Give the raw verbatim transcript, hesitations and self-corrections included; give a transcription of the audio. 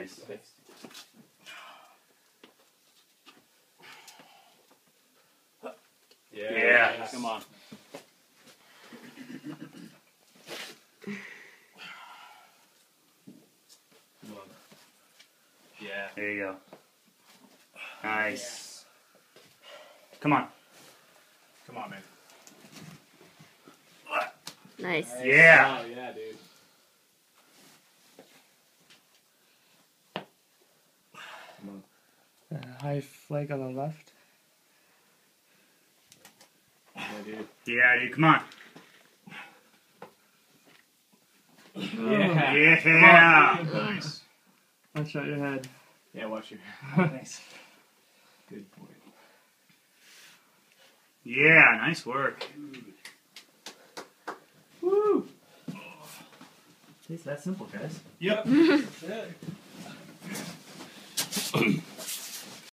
Nice. Yeah. Yeah. Come on. Yeah. There you go. Nice. Come on. Come on, man. Nice. Yeah. Oh, yeah, dude. Come on. Uh, high flag on the left. Yeah, dude. Yeah, dude. Come on. Yeah. Yeah. Come on. Nice. Watch out your head. Yeah, watch your. Nice. Good point. Yeah. Nice work. Woo! It's that simple, guys. Yep. That's it.